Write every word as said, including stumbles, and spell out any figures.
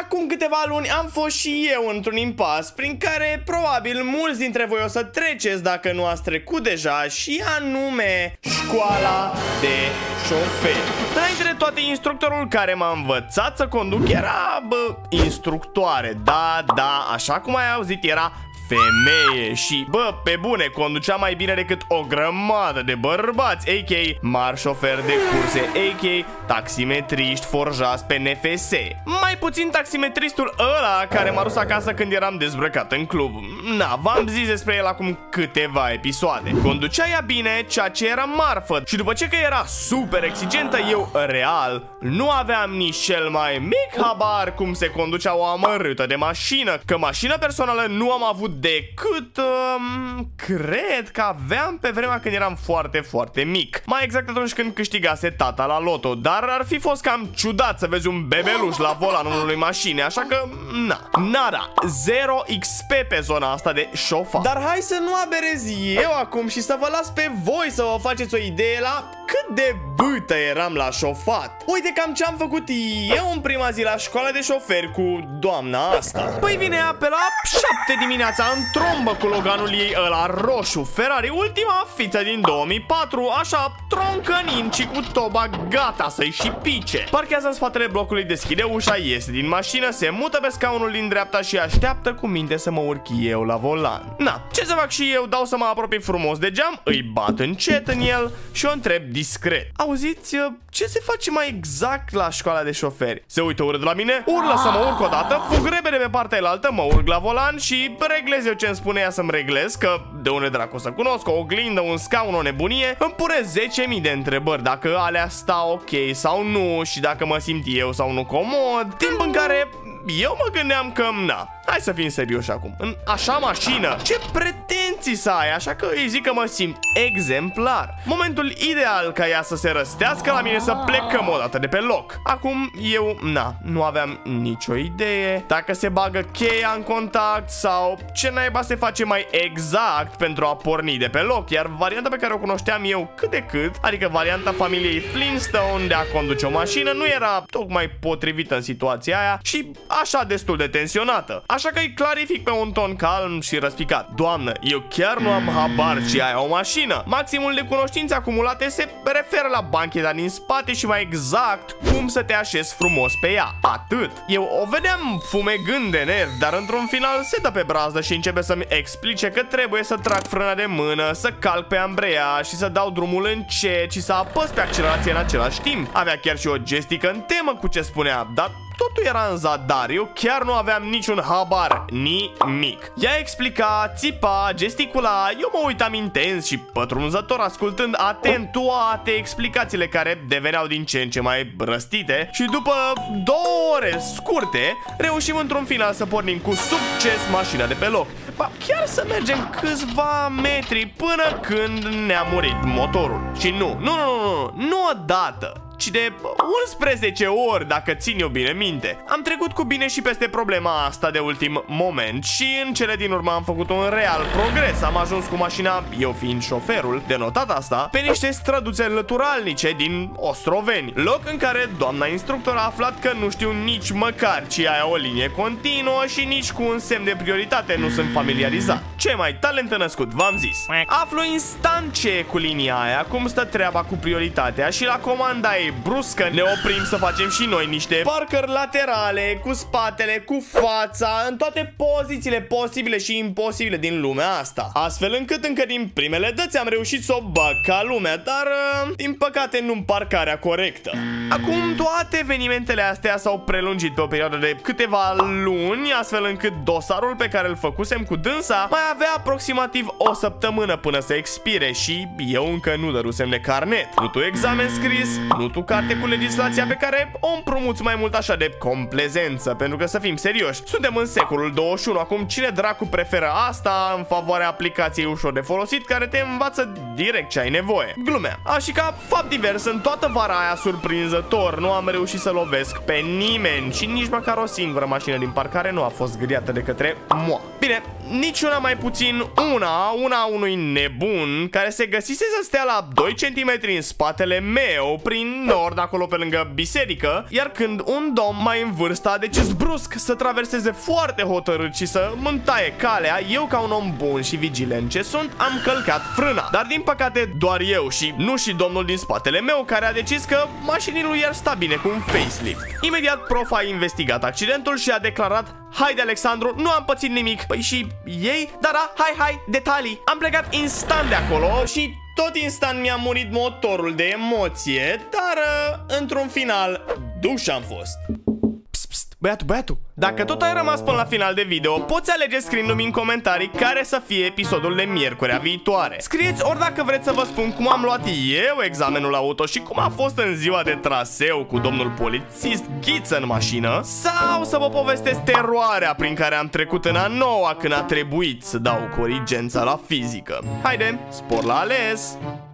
Acum câteva luni am fost și eu într-un impas prin care probabil mulți dintre voi o să treceți dacă nu ați trecut deja, și anume școala de șoferi. Înainte de toate, instructorul care m-a învățat să conduc era, bă, instructoare. Da, da, așa cum ai auzit, era femeie și, bă, pe bune, conducea mai bine decât o grămadă de bărbați, a k a mari șoferi de curse, a k a taximetriști forjați pe N F S. Mai puțin taximetristul ăla care m-a dus acasă când eram dezbrăcat în club. Na, v-am zis despre el acum câteva episoade. Conducea ea bine, ceea ce era marfă, și după ce că era super exigentă, eu, real, nu aveam nici cel mai mic habar cum se conducea o amărâtă de mașină, că mașină personală nu am avut decât, um, cred că aveam pe vremea când eram foarte, foarte mic. Mai exact atunci când câștigase tata la loto, dar ar fi fost cam ciudat să vezi un bebeluș la volanul unui mașini, așa că, na, nada, zero X P pe zona asta de șofat. Dar hai să nu aberez eu acum și să vă las pe voi să vă faceți o idee la cât de bâtă eram la șofat. Uite cam ce am făcut eu în prima zi la școala de șoferi cu doamna asta. Păi vine ea pe la șapte dimineața în trombă cu Loganul ei ăla roșu, Ferrari, ultima fiță din două mii patru, așa troncănind și cu toba gata să-i și pice. Parchează în spatele blocului, deschide ușa, iese din mașină, se mută pe scaunul din dreapta și așteaptă cu minte să mă urc eu la volan. Na, ce să fac și eu? Dau să mă apropii frumos de geam, îi bat încet în el și o întreb discret: auziți, ce se face mai exact la școala de șoferi? Se uită urât la mine, urlă să mă urc o dată, fug repede pe partea elaltă, mă urc la volan și reglez eu ce-mi spune ea să-mi reglez, că de unde dracu să cunosc, o oglindă, un scaun, o nebunie. Îmi pune zece mii de întrebări dacă alea stau ok sau nu și dacă mă simt eu sau nu comod, timp în care eu mă gândeam că, na, hai să fim serioși acum, în așa mașină, ce pretenții să ai, așa că îi zic că mă simt exemplar. Momentul ideal ca ea să se răstească la mine, să plecăm o dată de pe loc. Acum eu, na, nu aveam nicio idee dacă se bagă cheia în contact sau ce naiba se face mai exact pentru a porni de pe loc, iar varianta pe care o cunoșteam eu cât de cât, adică varianta familiei Flintstone de a conduce o mașină, nu era tocmai potrivită în situația aia și așa destul de tensionată. Așa că îi clarific pe un ton calm și răspicat: doamnă, eu chiar nu am habar ce ai o mașină. Maximul de cunoștințe acumulate se referă la bancheta din spate și mai exact cum să te așezi frumos pe ea. Atât. Eu o vedeam fumegând de nervi, dar într-un final se dă pe brazdă și începe să-mi explice că trebuie să trag frâna de mână, să calc pe ambreiaj și să dau drumul încet și să apăs pe accelerație în același timp. Avea chiar și o gestică în temă cu ce spunea, dar totul era în zadar, eu chiar nu aveam niciun habar, nimic. Ea explica, țipa, gesticula, eu mă uitam intens și pătrunzător, ascultând atent toate explicațiile care deveneau din ce în ce mai răstite și după două ore scurte reușim într-un final să pornim cu succes mașina de pe loc. Ba, chiar să mergem câțiva metri până când ne-a murit motorul. Și nu, nu, nu, nu, nu, nu odată, ci de unsprezece ori, dacă țin eu bine minte. Am trecut cu bine și peste problema asta de ultim moment și în cele din urmă am făcut un real progres. Am ajuns cu mașina, eu fiind șoferul, de notat asta, pe niște străduțe lăturalnice din Ostroveni, loc în care doamna instructor a aflat că nu știu nici măcar ce aia o linie continuă și nici cu un semn de prioritate nu sunt familiarizat. Ce mai talent născut, v-am zis. Aflu instant ce e cu linia aia, cum stă treaba cu prioritatea și la comanda ei bruscă ne oprim să facem și noi niște parcări laterale, cu spatele, cu fața, în toate pozițiile posibile și imposibile din lumea asta. Astfel încât încă din primele dăți am reușit să o bag ca lumea, dar din păcate nu în parcarea corectă. Acum toate evenimentele astea s-au prelungit pe o perioadă de câteva luni, astfel încât dosarul pe care îl făcusem cu dânsa mai avea aproximativ o săptămână până să expire și eu încă nu dărusem de carnet. Nu tu examen scris, nu tu carte cu legislația pe care o împrumuți mai mult așa de complezență, pentru că să fim serioși, suntem în secolul douăzeci și unu, acum cine dracu preferă asta în favoarea aplicației ușor de folosit care te învață direct ce ai nevoie? Glumea. A, și ca fapt divers, în toată vara aia surprinzător nu am reușit să lovesc pe nimeni și nici măcar o singură mașină din parcare nu a fost zgâriată de către moa. Bine, niciuna mai puțin una, una unui nebun care se găsise să stea la doi centimetri în spatele meu, prin nord, acolo pe lângă biserică, iar când un domn mai în vârstă a decis brusc să traverseze foarte hotărât și să îmi taie calea, eu ca un om bun și vigilent ce sunt, am călcat frâna. Dar din păcate doar eu și nu și domnul din spatele meu, care a decis că mașinii lui ar sta bine cu un facelift. Imediat prof a investigat accidentul și a declarat: haide, Alexandru, nu am pățit nimic. Păi și ei? Da, da, hai, hai, detalii. Am plecat instant de acolo și tot instant mi-a murit motorul de emoție, dar într-un final duș am fost. Băiatul, băiatul, dacă tot ai rămas până la final de video, poți alege scriindu-mi în comentarii care să fie episodul de miercurea viitoare. Scrieți ori dacă vreți să vă spun cum am luat eu examenul auto și cum a fost în ziua de traseu cu domnul polițist Ghiță în mașină, sau să vă povestesc teroarea prin care am trecut în a noua când a trebuit să dau corigența la fizică. Haide, spor la ales!